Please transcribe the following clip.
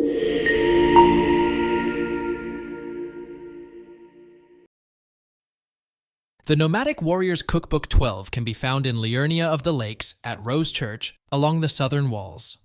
The Nomadic Warrior's Cookbook 12 can be found in Liurnia of the Lakes at Rose Church along the southern walls.